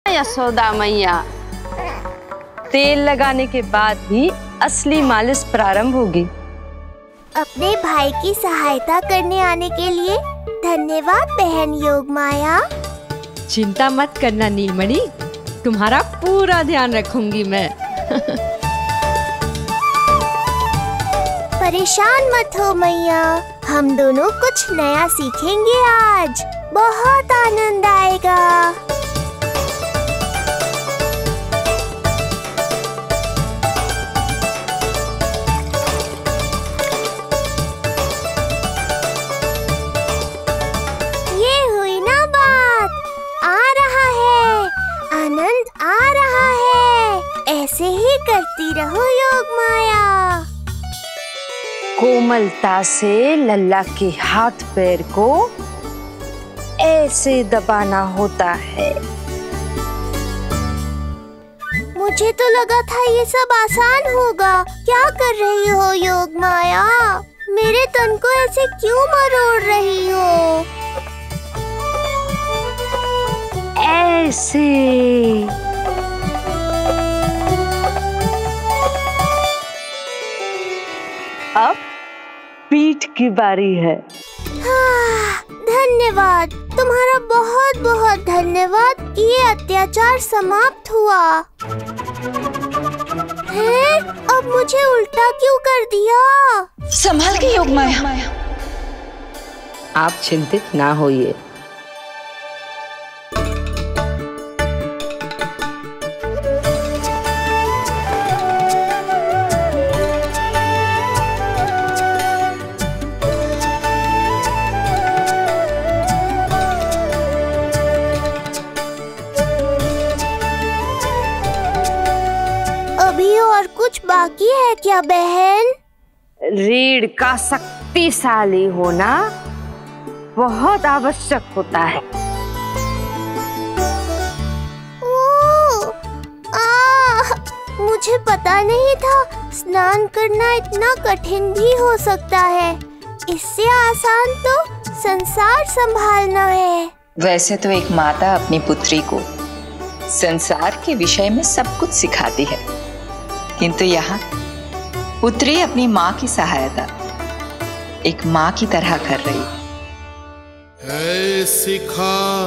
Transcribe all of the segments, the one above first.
यशोदा मैया। तेल लगाने के बाद ही असली मालिश प्रारंभ होगी। अपने भाई की सहायता करने आने के लिए धन्यवाद बहन योगमाया। चिंता मत करना नीलमणि, तुम्हारा पूरा ध्यान रखूंगी मैं। परेशान मत हो मैया, हम दोनों कुछ नया सीखेंगे आज। बहुत आनंद आएगा। ये हुई ना बात, आ रहा है, आनंद आ रहा है। ऐसे ही करती रहो योगमाया। कोमलता से लल्ला के हाथ पैर को ऐसे दबाना होता है। मुझे तो लगा था ये सब आसान होगा। क्या कर रही हो योगमाया? मेरे तन को ऐसे क्यों मरोड़ रही हो? ऐसे। अब पीठ की बारी है। हाँ, धन्यवाद, तुम्हारा बहुत बहुत धन्यवाद। ये अत्याचार समाप्त हुआ है। अब मुझे उल्टा क्यों कर दिया? संभाल के योगमाया। आप चिंतित ना होइए। अभी और कुछ बाकी है क्या बहन? रीढ़ का शक्तिशाली होना बहुत आवश्यक होता है। मुझे पता नहीं था स्नान करना इतना कठिन भी हो सकता है। इससे आसान तो संसार संभालना है। वैसे तो एक माता अपनी पुत्री को संसार के विषय में सब कुछ सिखाती है, किंतु यहाँ पुत्री अपनी माँ की सहायता एक माँ की तरह कर रही है। सिखा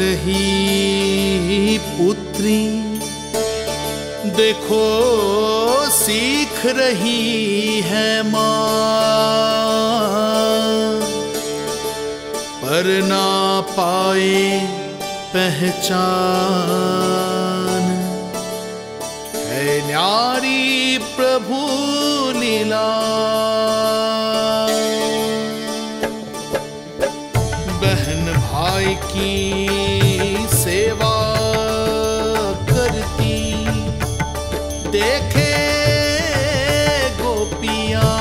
रही पुत्री, देखो सीख रही है माँ, पर ना पाए पहचान है न्यारी प्रभु लीला। बहन भाई की सेवा करती देखे गोपियां,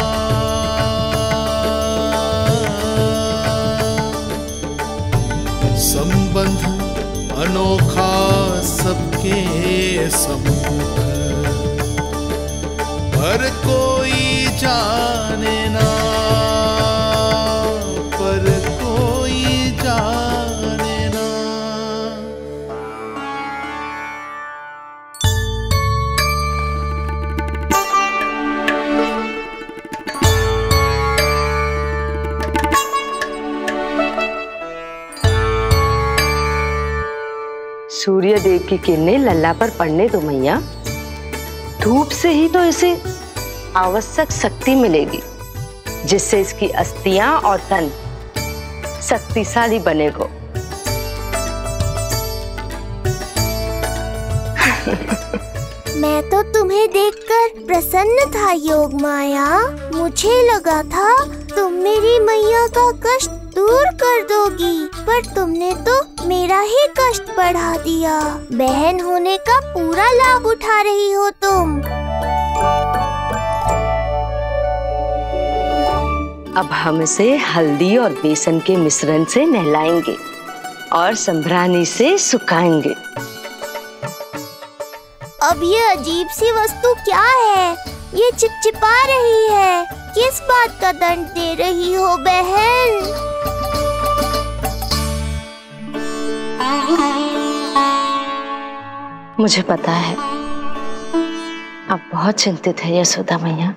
संबंध अनोखा सबके सम्मुख, पर कोई जाने ना, पर कोई जाने ना। सूर्य देव की किरणें लल्ला पर पड़ने दो मैया। धूप से ही तो इसे आवश्यक शक्ति मिलेगी, जिससे इसकी अस्थियां और तन शक्तिशाली बनेगा। मैं तो तुम्हें देखकर प्रसन्न था योगमाया। मुझे लगा था तुम मेरी मैया का कष्ट दूर कर दोगी, पर तुमने तो मेरा ही कष्ट बढ़ा दिया। बहन होने का पूरा लाभ उठा रही हो तुम। अब हम इसे हल्दी और बेसन के मिश्रण से नहलाएंगे और संभरानी से सुखाएंगे। अब ये अजीब सी वस्तु क्या है? ये चिपचिपा रही है। किस बात का दंड दे रही हो बहन? मुझे पता है आप बहुत चिंतित है यशोदा मैया,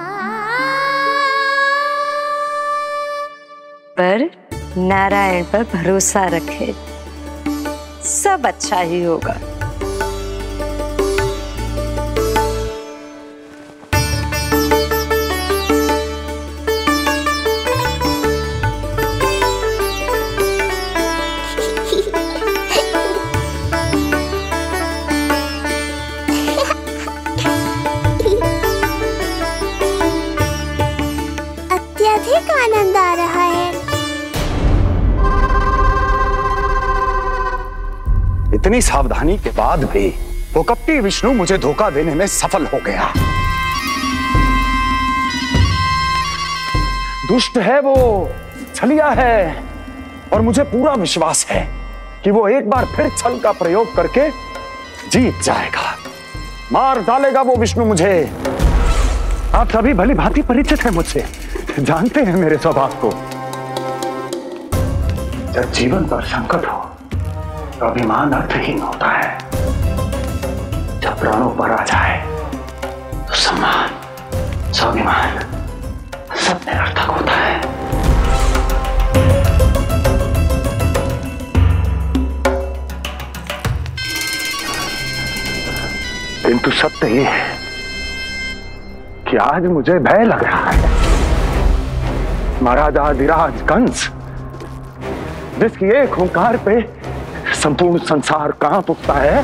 पर नारायण पर भरोसा रखे, सब अच्छा ही होगा। अत्यधिक आनंद आ रहा है। इतनी सावधानी के बाद भी वो कपटी विष्णु मुझे धोखा देने में सफल हो गया। दुष्ट है वो, छलिया है, और मुझे पूरा विश्वास है कि वो एक बार फिर छल का प्रयोग करके जीत जाएगा, मार डालेगा वो विष्णु मुझे। आप सभी भली भांति परिचित हैं मुझसे, जानते हैं मेरे स्वभाव को। जब जीवन पर संकट हो तो अभिमान अर्थहीन होता है, जब प्राणों पर आ जाए तो सम्मान, स्वाभिमान सब निरर्थक होता है। किंतु सत्य ये है कि आज मुझे भय लग रहा है। महाराजाधिराज कंस, जिसकी एक हुंकार पे संपूर्ण संसार कांप उठता है,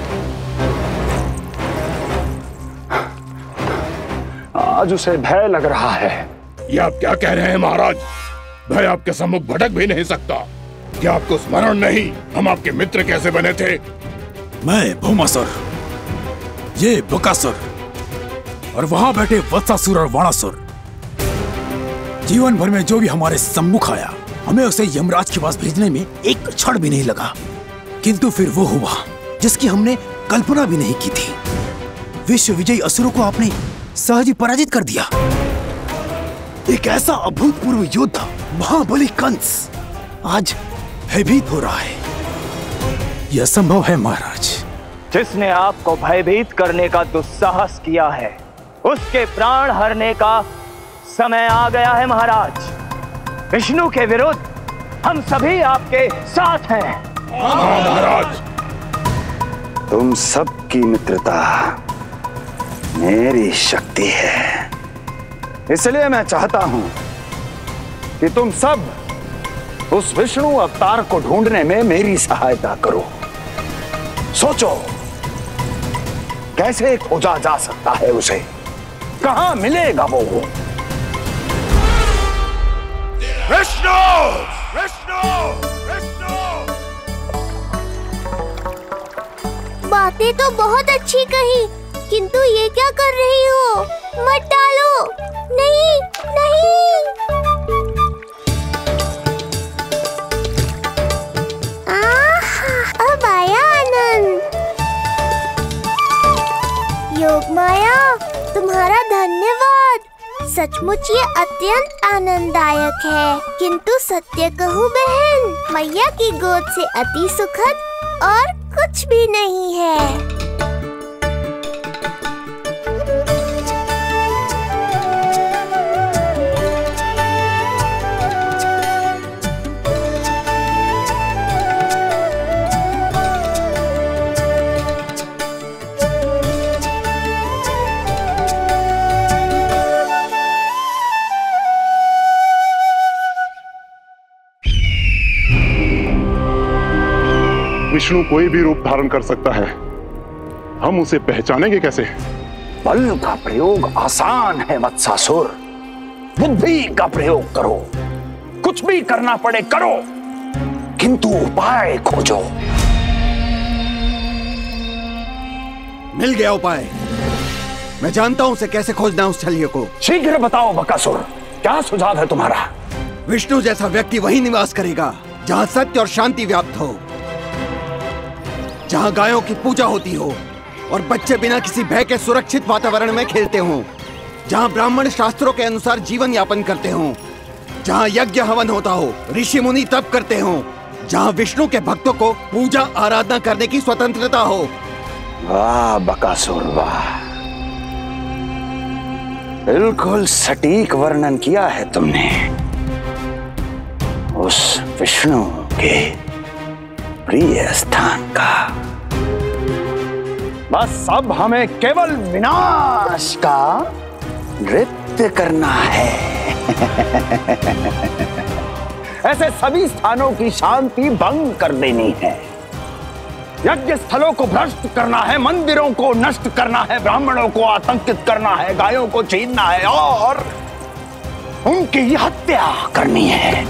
आज उसे भय लग रहा है। ये आप क्या कह रहे हैं महाराज? भय आपके सम्मुख भटक भी नहीं सकता। क्या आपको स्मरण नहीं हम आपके मित्र कैसे बने थे? मैं भौमासुर, ये बकासुर, और वहां बैठे वत्सासुर और वाणासुर। जीवन भर में जो भी हमारे सम्मुख आया, हमें उसे यमराज के पास भेजने में एक क्षण भी नहीं लगा। किंतु फिर वो हुआ जिसकी हमने कल्पना भी नहीं की थी। विश्व विजयी असुरों को आपने सहज ही पराजित कर दिया। एक ऐसा अभूतपूर्व योद्धा महाबली कंस आज भयभीत हो रहा है। यह संभव है महाराज। जिसने आपको भयभीत करने का दुस्साहस किया है, उसके प्राण हरने का समय आ गया है महाराज। विष्णु के विरुद्ध हम सभी आपके साथ हैं। महाराज, तुम सबकी मित्रता मेरी शक्ति है, इसलिए मैं चाहता हूं कि तुम सब उस विष्णु अवतार को ढूंढने में मेरी सहायता करो। सोचो कैसे खोजा जा सकता है उसे, कहां मिलेगा वो? विष्णु! विष्णु! विष्णु! बातें तो बहुत अच्छी कही, किंतु ये क्या कर रही हो? मत डालो। नहीं, नहीं। अब आया आनंद। योग माया, तुम्हारा धन्यवाद। सचमुच ये अत्यंत आनंददायक है। किंतु सत्य कहूँ बहन, मैया की गोद से अति सुखद और कुछ भी नहीं है। विष्णु कोई भी रूप धारण कर सकता है, हम उसे पहचानेंगे कैसे? बल का प्रयोग आसान है वत्सासुर, बुद्धि का प्रयोग करो। कुछ भी करना पड़े करो, किंतु उपाय खोजो। मिल गया उपाय। मैं जानता हूं उसे कैसे खोजना उस छलिए को। शीघ्र बताओ बकासुर, क्या सुझाव है तुम्हारा? विष्णु जैसा व्यक्ति वहीं निवास करेगा जहां सत्य और शांति व्याप्त हो, जहां गायों की पूजा होती हो और बच्चे बिना किसी भय के सुरक्षित वातावरण में खेलते हों, जहां ब्राह्मण शास्त्रों के अनुसार जीवन यापन करते हों, जहां यज्ञ हवन होता हो, ऋषि मुनि तप करते हों, जहां विष्णु के भक्तों को पूजा आराधना करने की स्वतंत्रता हो, वाह बकासुर वाह, बिल्कुल सटीक वर्णन किया है तुमने उस विष्णु के प्रिय स्थान का। बस अब हमें केवल विनाश का नृत्य करना है। ऐसे सभी स्थानों की शांति भंग कर देनी है, यज्ञ स्थलों को भ्रष्ट करना है, मंदिरों को नष्ट करना है, ब्राह्मणों को आतंकित करना है, गायों को छीनना है और उनकी हत्या करनी है।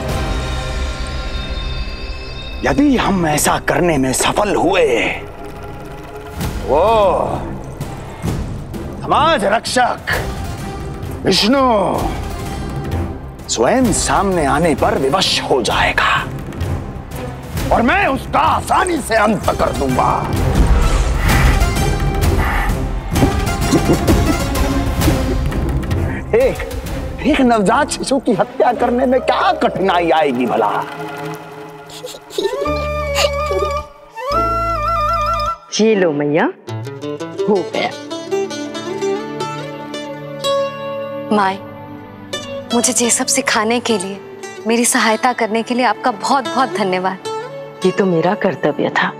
यदि हम ऐसा करने में सफल हुए, वो समाज रक्षक विष्णु स्वयं सामने आने पर विवश हो जाएगा और मैं उसका आसानी से अंत कर दूंगा। एक नवजात शिशु की हत्या करने में क्या कठिनाई आएगी भला? ये लो मैया, हो गया। माई, मुझे ये सब सिखाने के लिए, मेरी सहायता करने के लिए आपका बहुत बहुत धन्यवाद। ये तो मेरा कर्तव्य था।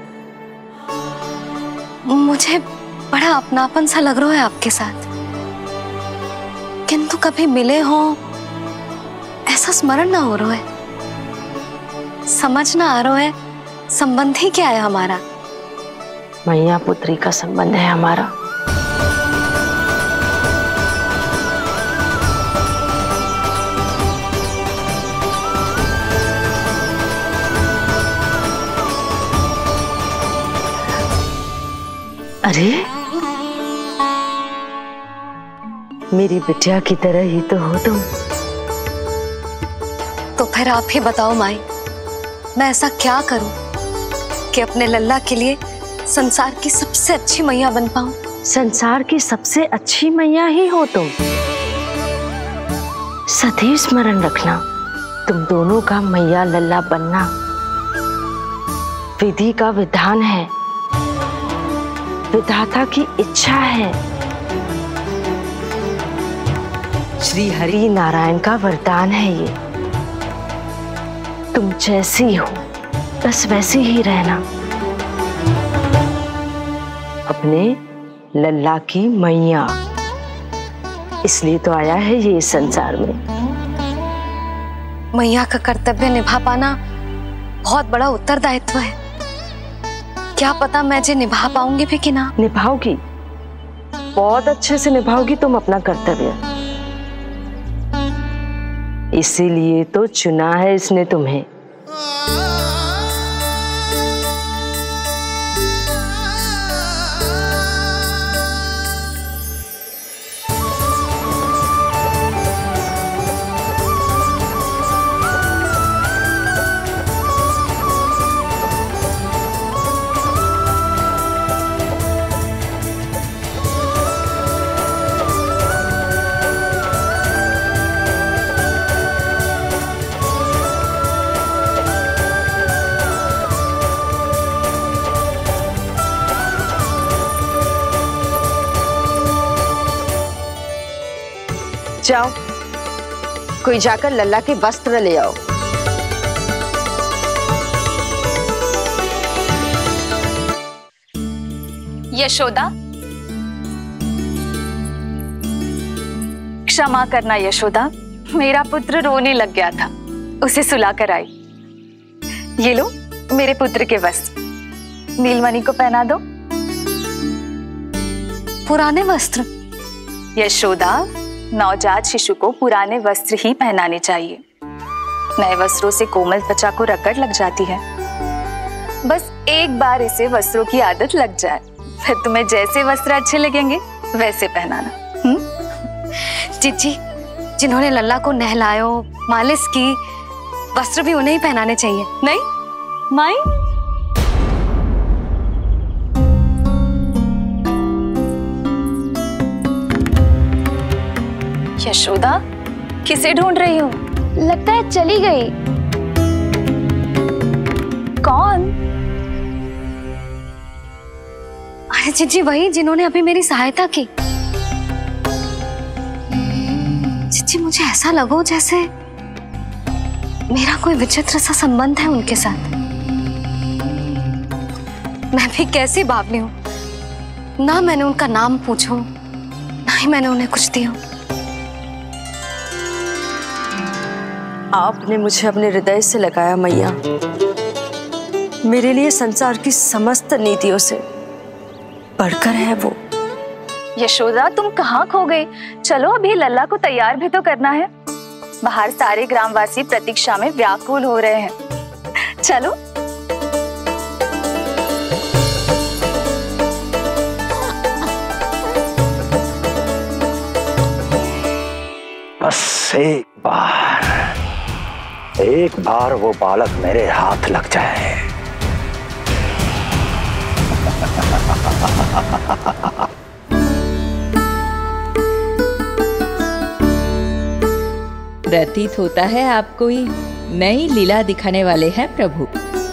मुझे बड़ा अपनापन सा लग रहा है आपके साथ, किंतु कभी मिले हो ऐसा स्मरण ना हो रहा है, समझ ना आ रहा है संबंध ही क्या है हमारा। मैया पुत्री का संबंध है हमारा। अरे मेरी बिटिया की तरह ही तो हो तुम। तो फिर आप ही बताओ माई, मैं ऐसा क्या करूं कि अपने लल्ला के लिए संसार की सबसे अच्छी मैया बन पाऊं? संसार की सबसे अच्छी मैया ही हो तुम। सदैव स्मरण रखना, तुम दोनों का मैया लल्ला बनना विधि का विधान है, विधाता की इच्छा है, श्री हरि नारायण का वरदान है ये। तुम जैसी हो बस वैसी ही रहना, अपने लल्ला की मैया। इसलिए तो आया है ये इस संसार में। मैया का कर्तव्य निभा पाना बहुत बड़ा उत्तरदायित्व है। क्या पता मैं जे निभा पाऊंगी भी कि ना। निभाओगी, बहुत अच्छे से निभाओगी तुम अपना कर्तव्य। इसीलिए तो चुना है इसने तुम्हें। जाओ, कोई जाकर लल्ला के वस्त्र ले आओ। यशोदा, क्षमा करना यशोदा, मेरा पुत्र रोने लग गया था, उसे सुलाकर आई। ये लो मेरे पुत्र के वस्त्र, नीलमणि को पहना दो। पुराने वस्त्र? यशोदा, नवजात शिशु को पुराने वस्त्र ही पहनाने चाहिए। नए वस्त्रों से कोमल त्वचा को रगड़ लग जाती है। बस एक बार इसे वस्त्रों की आदत लग जाए, फिर तुम्हें जैसे वस्त्र अच्छे लगेंगे वैसे पहनाना। जीजी, जिन्होंने लल्ला को नहलायो, मालिश की, वस्त्र भी उन्हें ही पहनाने चाहिए। नहीं माई, यशोदा किसे ढूंढ रही हो? लगता है चली गई। कौन? अरे जीजी वही जिन्होंने अभी मेरी सहायता की। जीजी मुझे ऐसा लगो जैसे मेरा कोई विचित्र सा संबंध है उनके साथ। मैं भी कैसी बावली हूं, ना मैंने उनका नाम पूछो ना ही मैंने उन्हें कुछ दिया। आपने मुझे अपने हृदय से लगाया मैया। मेरे लिए संसार की समस्त नीतियों से बढ़कर है वो। यशोदा तुम कहाँ खो गई? चलो अभी लल्ला को तैयार भी तो करना है। बाहर सारे ग्रामवासी प्रतीक्षा में व्याकुल हो रहे हैं। चलो। बस एक बार वो बालक मेरे हाथ लग जाए। प्रतीत होता है आप कोई नई लीला दिखाने वाले हैं प्रभु।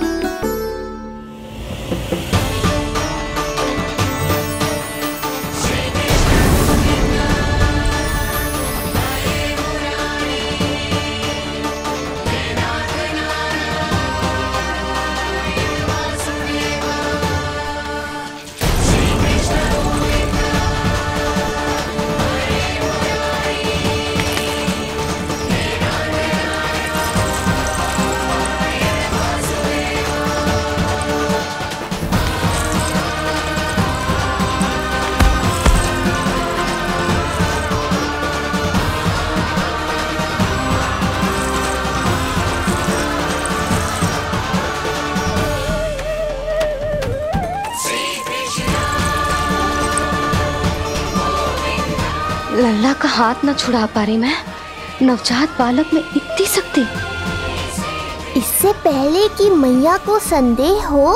लल्ला का हाथ न छुड़ा पा रही मैं। नवजात बालक में इतनी शक्ति। इससे पहले कि मैया को संदेह हो,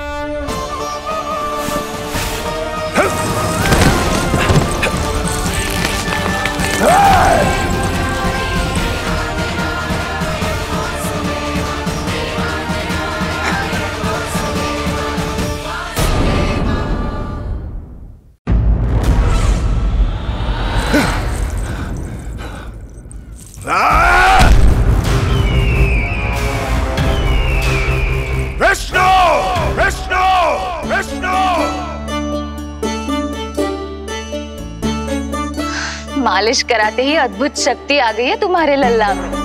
मालिश कराते ही अद्भुत शक्ति आ गई है तुम्हारे लल्ला में।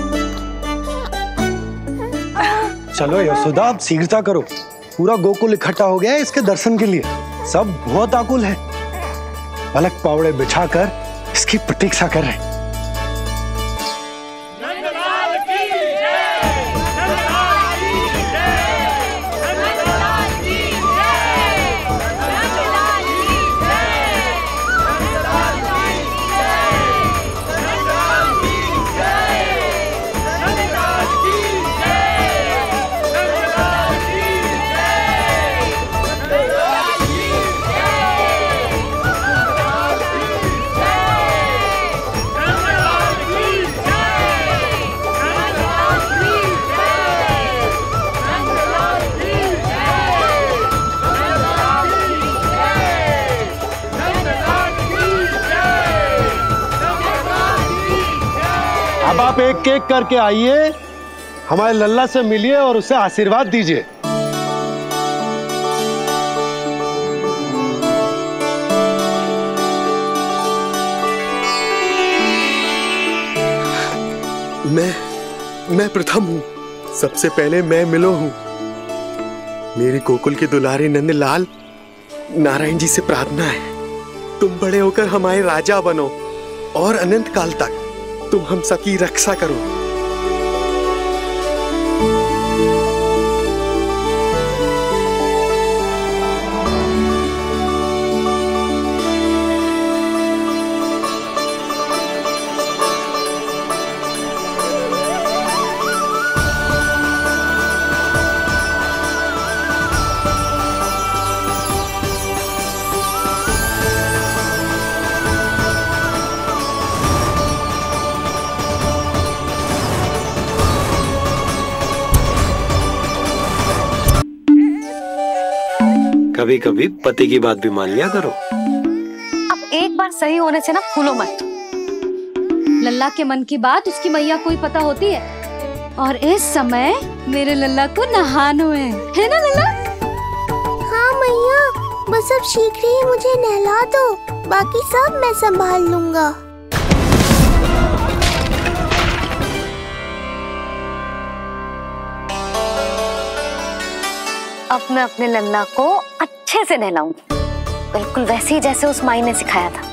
चलो यशोदा आप शीघ्रता करो, पूरा गोकुल इकट्ठा हो गया है इसके दर्शन के लिए। सब बहुत आकुल है, पलक पावड़े बिछाकर इसकी प्रतीक्षा कर रहे हैं। अब आप एक एक करके आइए, हमारे लल्ला से मिलिए और उसे आशीर्वाद दीजिए। मैं प्रथम हूँ, सबसे पहले मैं मिलो हूँ। मेरी गोकुल के दुलारे नंद लाल, नारायण जी से प्रार्थना है तुम बड़े होकर हमारे राजा बनो और अनंत काल तक तुम हम सबकी रक्षा करो। कभी कभी पति की बात भी मान लिया करो। अब एक बार सही होने से ना फूलो मत। लल्ला के मन की बात उसकी मैया को ही पता होती है, और इस समय मेरे लल्ला को नहानो है ना लल्ला? हाँ मैया, बस अब शीघ्र ही मुझे नहला दो, बाकी सब मैं संभाल लूंगा। अब मैं अपने लल्ला को अच्छे से नहलाऊंगी, बिल्कुल वैसे ही जैसे उस माई ने सिखाया था।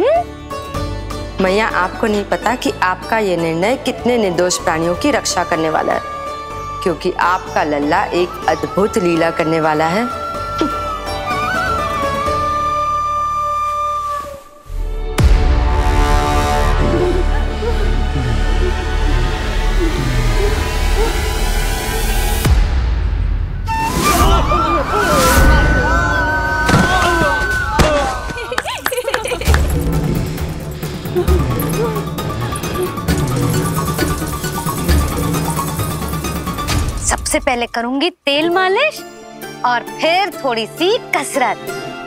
मैया, आपको नहीं पता कि आपका ये निर्णय कितने निर्दोष प्राणियों की रक्षा करने वाला है, क्योंकि आपका लल्ला एक अद्भुत लीला करने वाला है। सबसे पहले करूंगी तेल मालिश और फिर थोड़ी सी कसरत।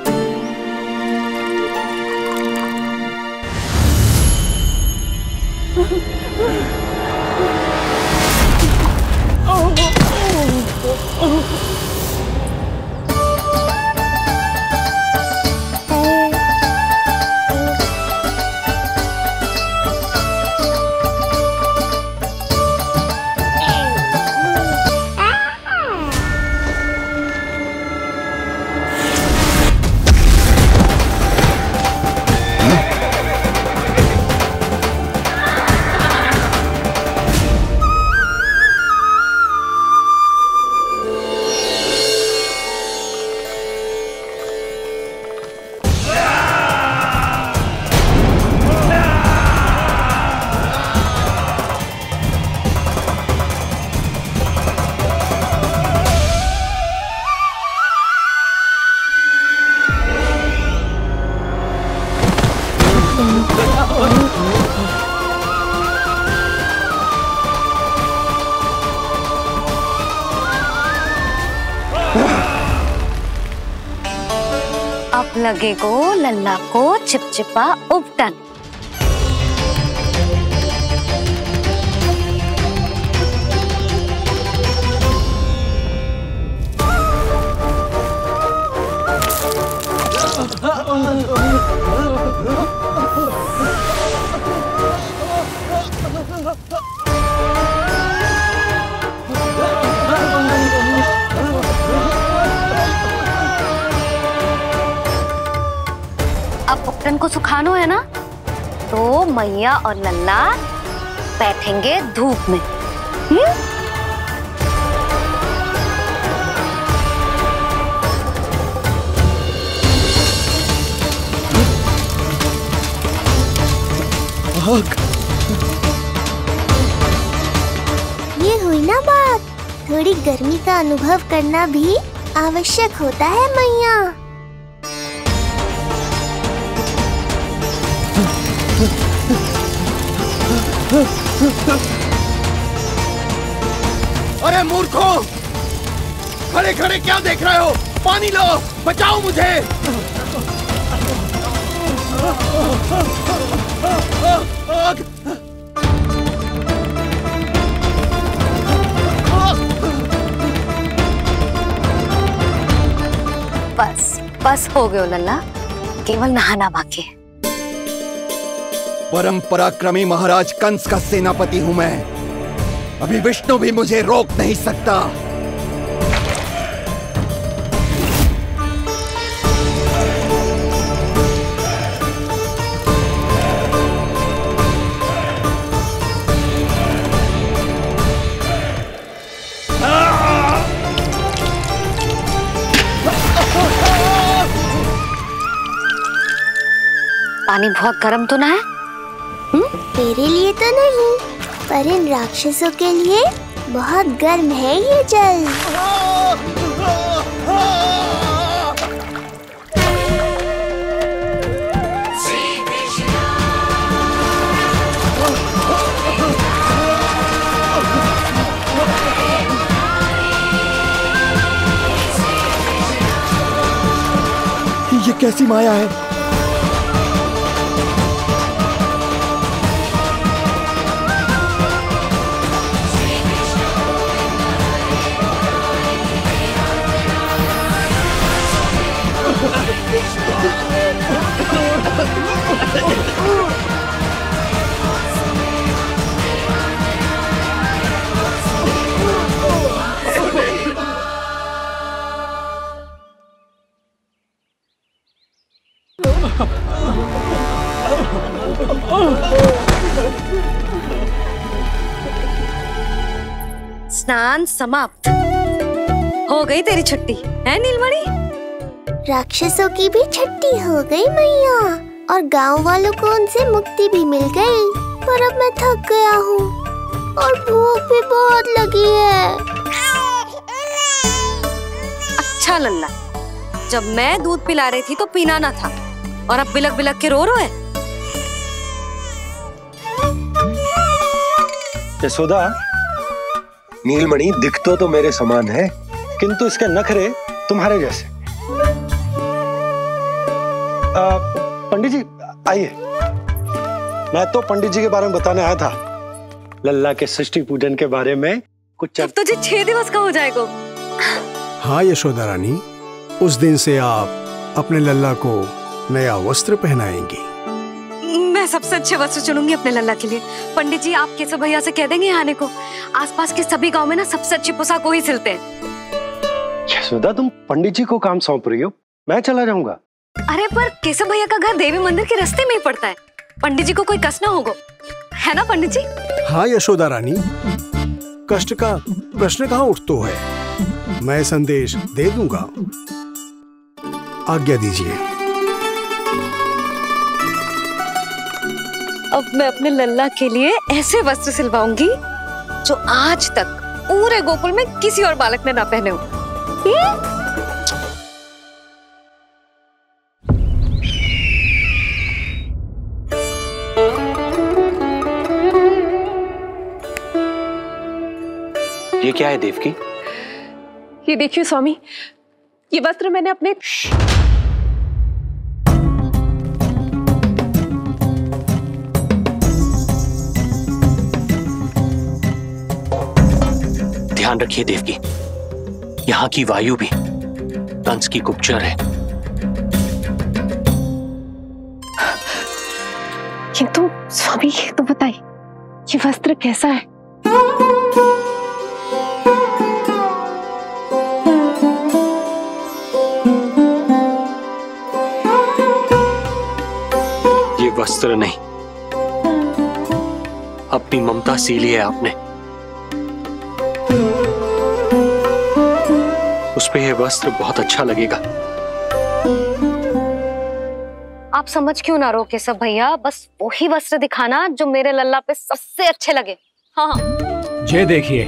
अब लगेगो लल्ला को चिपचिपा उपटन। अब उपटन को सुखानो है ना, तो मैया और लल्ला बैठेंगे धूप में। ये हुई ना बात, थोड़ी गर्मी का अनुभव करना भी आवश्यक होता है मैया। अरे मूर्खो, खड़े खड़े क्या देख रहे हो? पानी लो, बचाओ मुझे। बस बस हो गयो लल्ला, केवल नहाना बाकी है। परम पराक्रमी महाराज कंस का सेनापति हूं मैं, अभी विष्णु भी मुझे रोक नहीं सकता। पानी बहुत गर्म तो ना है? तेरे लिए तो नहीं, पर इन राक्षसों के लिए बहुत गर्म है ये जल। कैसी माया है। स्नान समाप्त। हो गई तेरी छुट्टी है नीलमणि? राक्षसों की भी छुट्टी हो गई मैया, और गांव वालों को उनसे मुक्ति भी मिल गई। पर अब मैं थक गया हूँ और भूख भी बहुत लगी है। अच्छा लल्ला, जब मैं दूध पिला रही थी तो पीना ना था, और अब बिलक बिलक के रो है। यशोदा, नीलमणि दिखतो तो मेरे समान है, किंतु इसके नखरे तुम्हारे जैसे। पंडित जी आइए। मैं तो पंडित जी के बारे में बताने आया था, लल्ला के सृष्टि पूजन के बारे में कुछ। अब तुझे 6 दिवस का हो जाएगा। हाँ यशोदा रानी, उस दिन से आप अपने लल्ला को नया वस्त्र पहनाएंगी। मैं सबसे अच्छे वस्त्र चुनूंगी अपने लल्ला के लिए। पंडित जी, आप केशव भैया से कह देंगे आने को। आसपास के सभी गांव में ना सबसे अच्छी पोशाक वही सिलते हैं। यशोदा, तुम पंडित जी को काम सौंप रही हो, मैं चला जाऊंगा। अरे पर केशव भैया का घर देवी मंदिर के रास्ते में ही पड़ता है, पंडित जी को कोई कष्ट ना होगा, है ना पंडित जी? हाँ यशोदा रानी, कष्ट का प्रश्न कहाँ उठतो है, मैं संदेश दे दूंगा। आज्ञा दीजिए। अब मैं अपने लल्ला के लिए ऐसे वस्त्र सिलवाऊंगी जो आज तक पूरे गोकुल में किसी और बालक ने ना पहने हो। ये क्या है देवकी? ये देखिए स्वामी, ये वस्त्र मैंने अपने ध्यान रखिए देवकी, यहाँ की वायु भी कंस की गुप्तचर है। किंतु स्वामी ये तो बताइए, ये वस्त्र कैसा है? ये वस्त्र नहीं, अपनी ममता सी ली है आपने। उस पे ये वस्त्र बहुत अच्छा लगेगा। आप समझ क्यों ना रहो केशव भैया, बस वही वस्त्र दिखाना जो मेरे लल्ला पे सबसे अच्छे लगे। हाँ ये देखिए,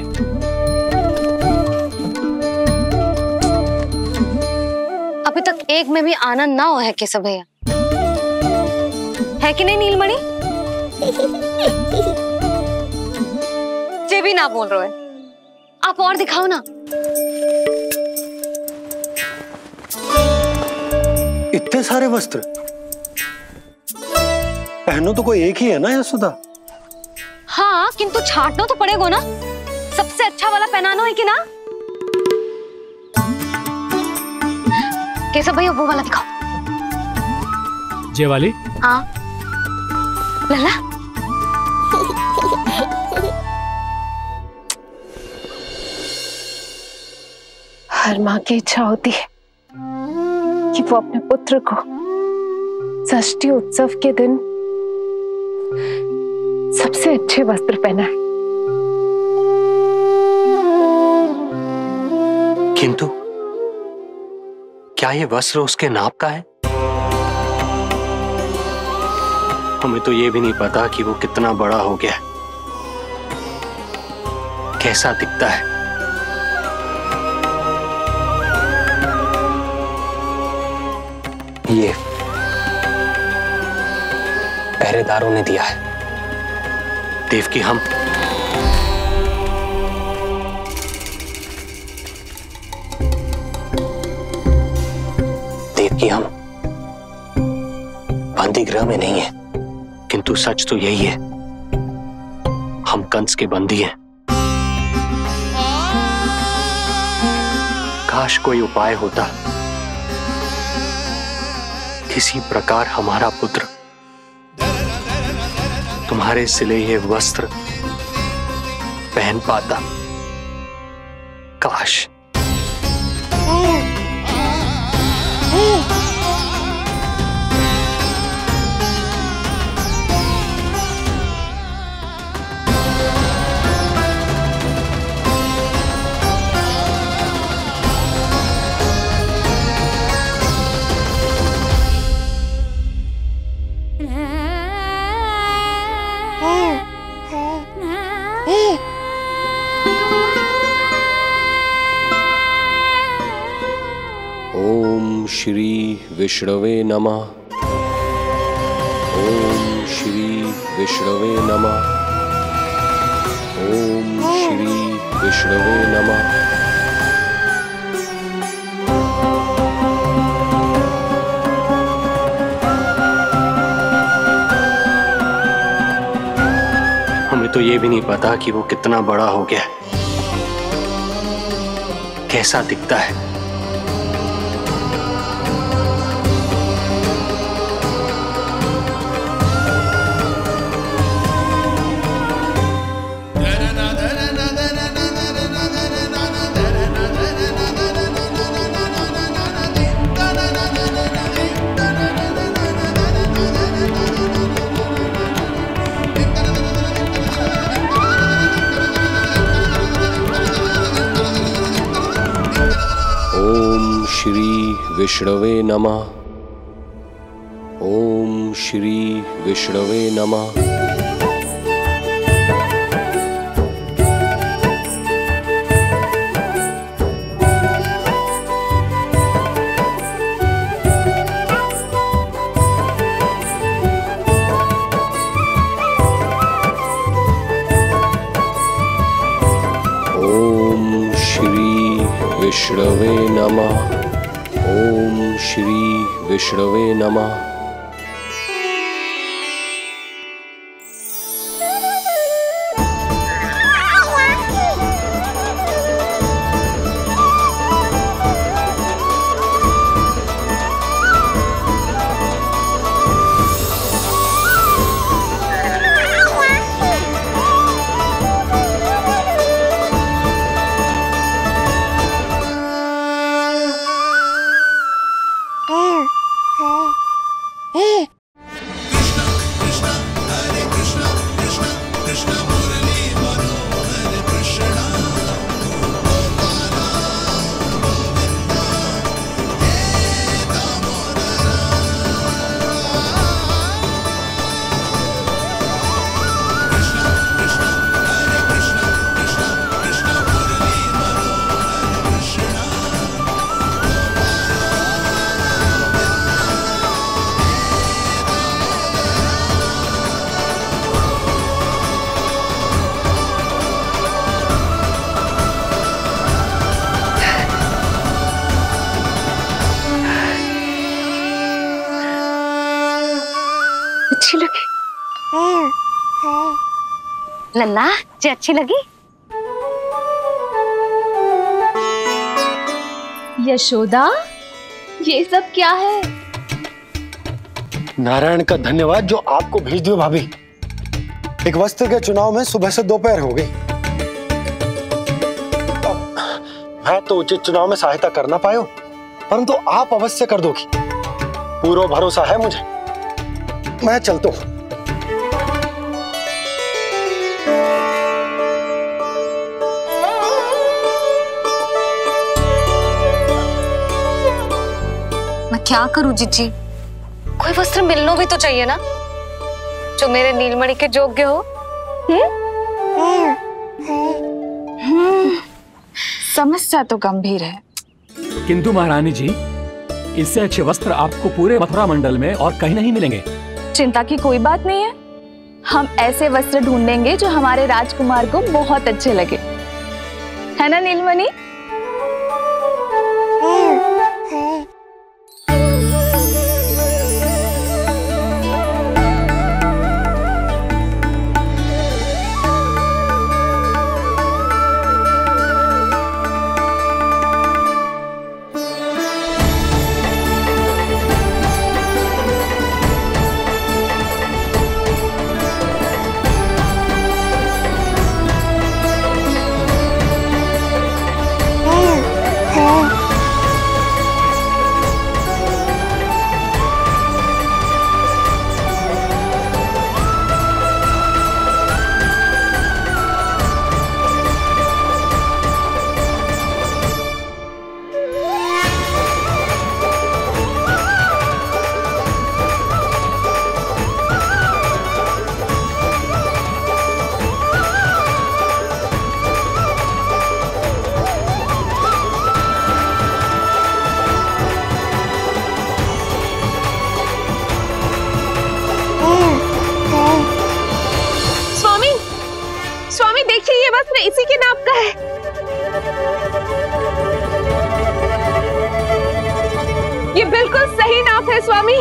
अभी तक एक में भी आनंद ना हो है केशव भैया, है कि नहीं नीलमणि? ये भी ना बोल रहे हो, आप और दिखाओ ना। इतने सारे वस्त्र पहनो तो कोई एक ही है ना यशोदा? हाँ, किंतु छांटना तो पड़ेगा ना, सबसे अच्छा वाला पहनाना है कि ना? केशव भैया वो वाला दिखाओ। ये वाली? हाँ लल्ला। हर माँ की इच्छा होती है कि वो अपने पुत्र को षष्ठी उत्सव के दिन सबसे अच्छे वस्त्र पहनाए। किंतु क्या ये वस्त्र उसके नाप का है? हमें तो ये भी नहीं पता कि वो कितना बड़ा हो गया, कैसा दिखता है। ये पहरेदारों ने दिया है। देवकी, हम बंदी गृह में नहीं है, किंतु सच तो यही है, हम कंस के बंदी हैं। काश कोई उपाय होता, किसी प्रकार हमारा पुत्र तुम्हारे सिले हुए वस्त्र पहन पाता। काश। ओम श्री विष्णवे नमः। ओम श्री विष्णवे नमः। ओम श्री विष्णवे नमः। हमें तो ये भी नहीं पता कि वो कितना बड़ा हो गया, कैसा दिखता है। ओम श्री विष्णवे नमः। ओम श्री विष्णवे नमः। ओम श्री विष्णवे नमः। ओम श्री विष्णवे नमः। अच्छी लगी लल्ला जी, अच्छी लगी। यशोदा, ये सब क्या है? नारायण का धन्यवाद जो आपको भेज दियो भाभी। एक वस्त्र के चुनाव में सुबह से दोपहर हो गई। मैं तो उचित चुनाव में सहायता कर ना पायो, परंतु आप अवश्य कर दोगी, पूरा भरोसा है मुझे। मैं चलता हूं। मैं क्या करूं जीजी, कोई वस्त्र मिलना भी तो चाहिए ना जो मेरे नीलमणि के योग्य हो। समस्या तो गंभीर है, किंतु महारानी जी, इससे अच्छे वस्त्र आपको पूरे मथुरा मंडल में और कहीं नहीं मिलेंगे। चिंता की कोई बात नहीं है, हम ऐसे वस्त्र ढूंढेंगे जो हमारे राजकुमार को बहुत अच्छे लगे, है ना नीलमणि? ये वस्त्र इसी के नाप का है। ये बिल्कुल सही नाप है स्वामी।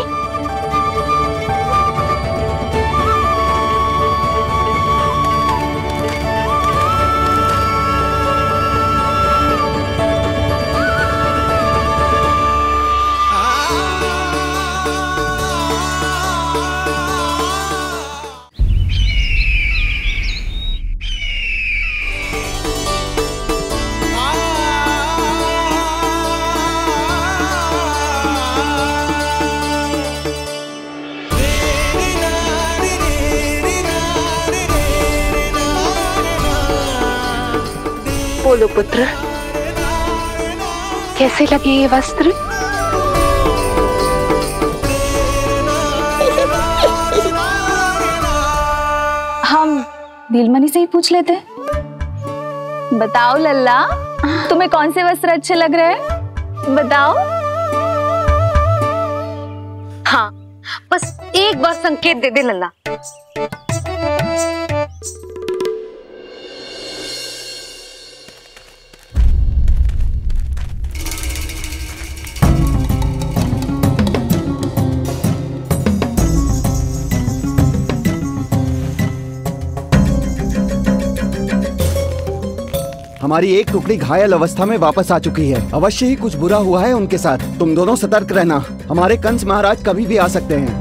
बोलो पुत्र, कैसे लगे ये वस्त्र? हम नीलमणि से ही पूछ लेते। बताओ लल्ला, तुम्हें कौन से वस्त्र अच्छे लग रहे हैं? बताओ। हाँ, बस एक बार संकेत दे दे लल्ला। हमारी एक टुकड़ी घायल अवस्था में वापस आ चुकी है। अवश्य ही कुछ बुरा हुआ है उनके साथ। तुम दोनों सतर्क रहना, हमारे कंस महाराज कभी भी आ सकते हैं।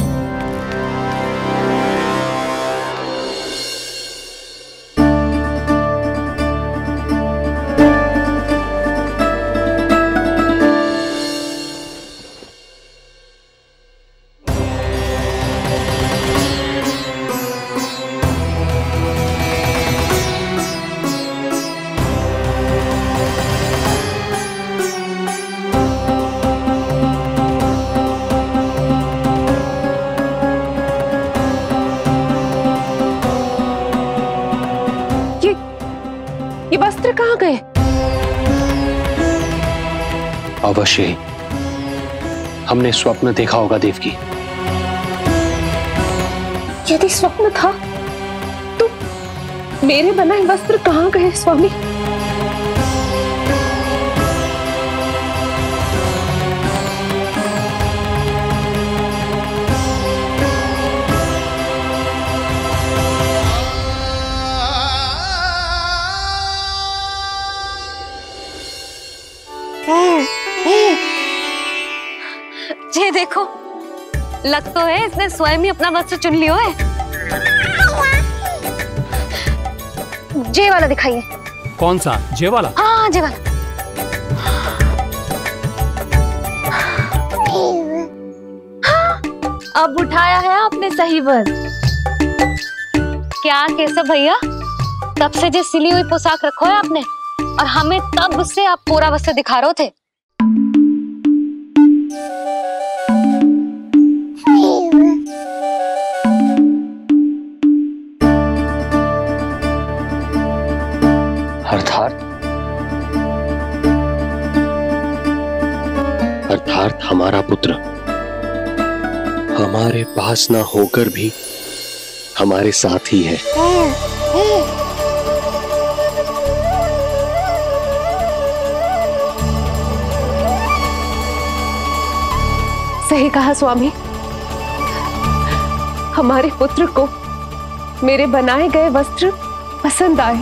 ये वस्त्र कहाँ गए? अवश्य ही हमने स्वप्न देखा होगा देवकी। यदि स्वप्न था तो मेरे बनाए वस्त्र कहाँ गए स्वामी? ये देखो, लग तो है इसने स्वयं ही अपना वस्त्र चुन लियो है। जे वाला दिखाइए। कौन सा? जे वाला? हाँ, जे वाला। अब उठाया है आपने सही वर। क्या केशव भैया, तब से जो सिली हुई पोशाक रखो है आपने, और हमें तब से आप पूरा वस्त्र दिखा रहे थे। अर्थात हमारा पुत्र हमारे पास ना होकर भी हमारे साथ ही है। सही कहा स्वामी, हमारे पुत्र को मेरे बनाए गए वस्त्र पसंद आए।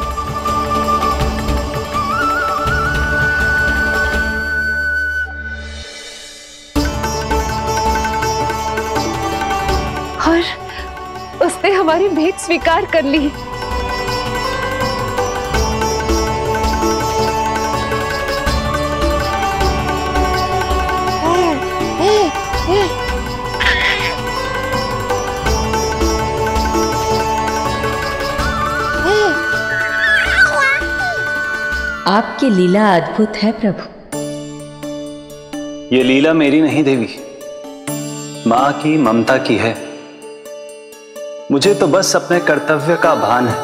और उसने हमारी भेंट स्वीकार कर ली। आपकी लीला अद्भुत है प्रभु। ये लीला मेरी नहीं देवी, मां की ममता की है। मुझे तो बस अपने कर्तव्य का भान है।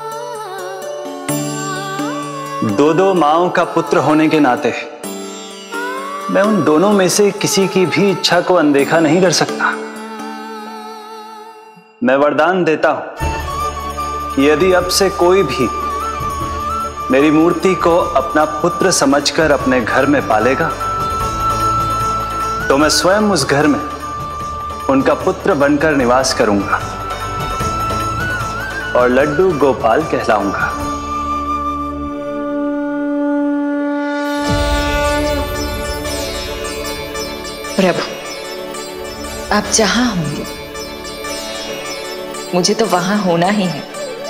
दो माओं का पुत्र होने के नाते मैं उन दोनों में से किसी की भी इच्छा को अनदेखा नहीं कर सकता। मैं वरदान देता हूं कि यदि अब से कोई भी मेरी मूर्ति को अपना पुत्र समझकर अपने घर में पालेगा तो मैं स्वयं उस घर में उनका पुत्र बनकर निवास करूंगा और लड्डू गोपाल कहलाऊंगा। प्रभु, आप जहां होंगे मुझे तो वहां होना ही है।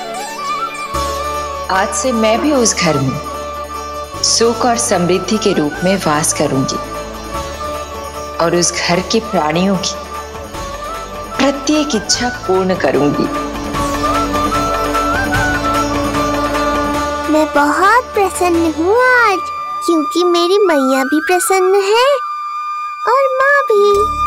आज से मैं भी उस घर में सुख और समृद्धि के रूप में वास करूंगी और उस घर के प्राणियों की प्रत्येक इच्छा पूर्ण करूंगी। मैं बहुत प्रसन्न हूँ आज, क्योंकि मेरी मैया भी प्रसन्न है और माँ भी।